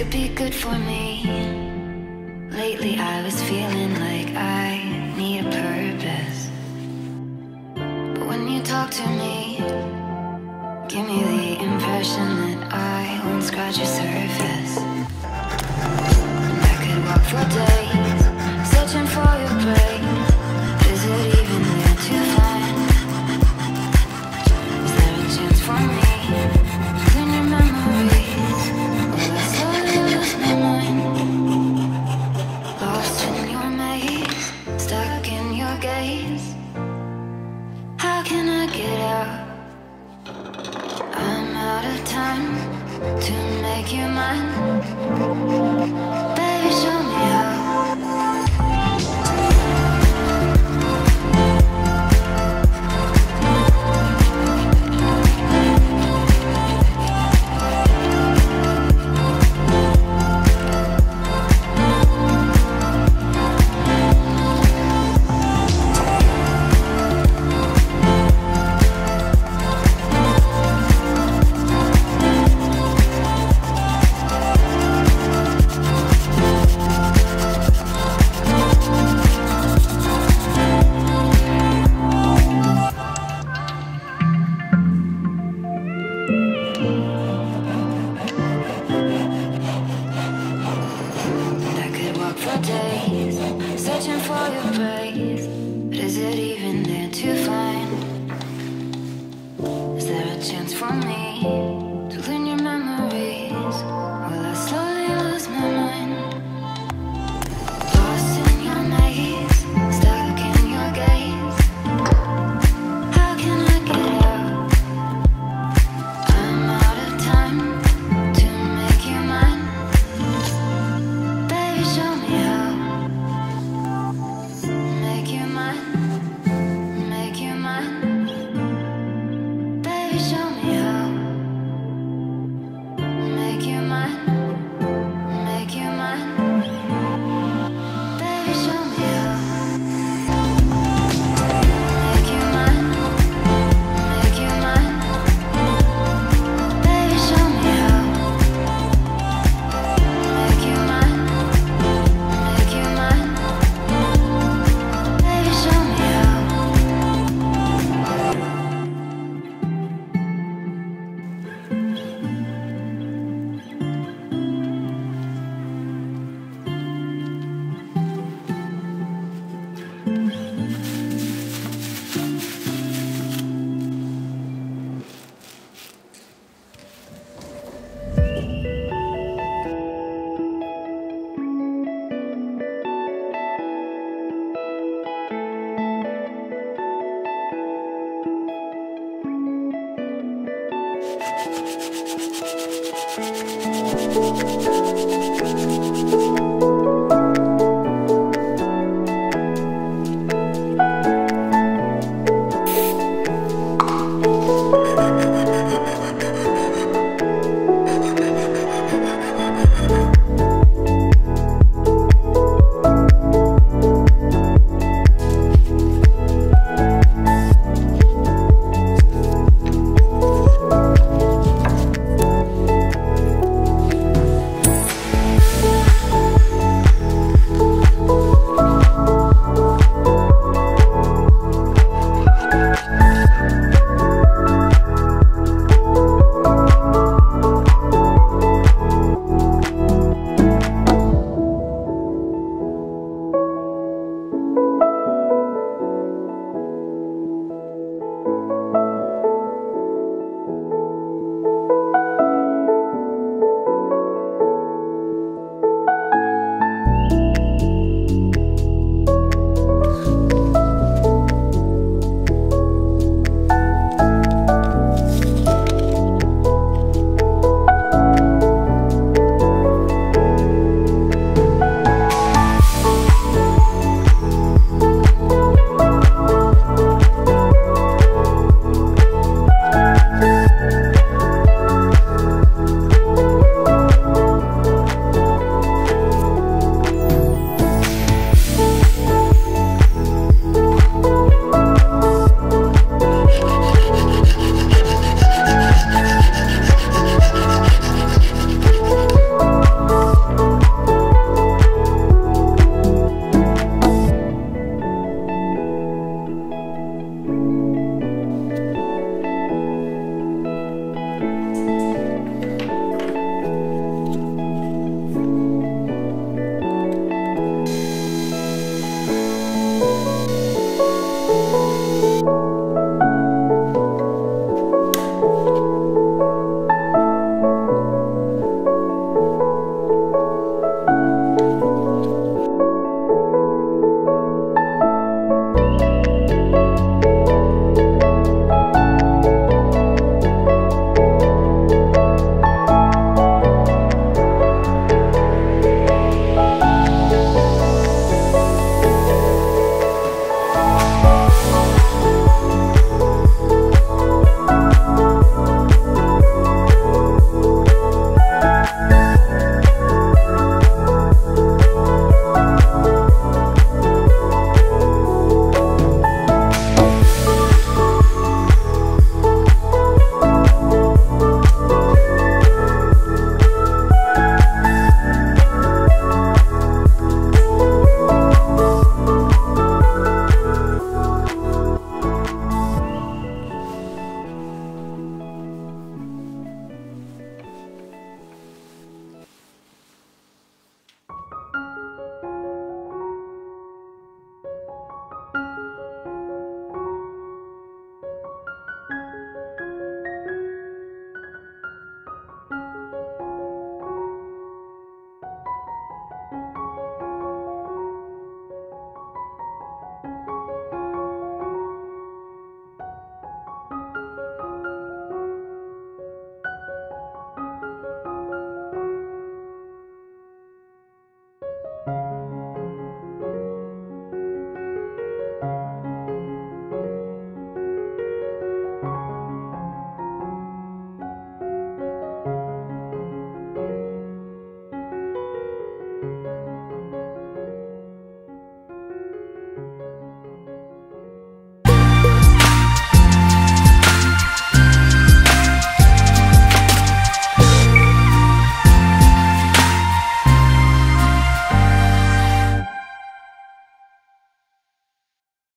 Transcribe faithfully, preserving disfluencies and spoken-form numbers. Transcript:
could be good for me. Lately I was feeling like I need a purpose, but when you talk to me, give me the impression that I won't scratch your surface. And I could walk for days, searching for your brain. Is it even there to find? Is there a chance for me? In your memories, will I slowly lose my mind? Lost in your maze, stuck in your gaze. How can I get out? I'm out of time to make you mine. Baby, show me how. For days, searching for your praise, but is it even there to find? Is there a chance for me to learn your memories? Will I slowly lose my mind? Lost in your maze, stuck in your gaze. How can I get out? I'm out of time to make you mine. Baby, show me how. Make you mine, make you mine. Baby, show me how. Make you mine, make you mine. Baby, show me how. Make you mine, make you mine. Baby, show me how. Make you mine, make you mine. Baby, show me how. Thank you.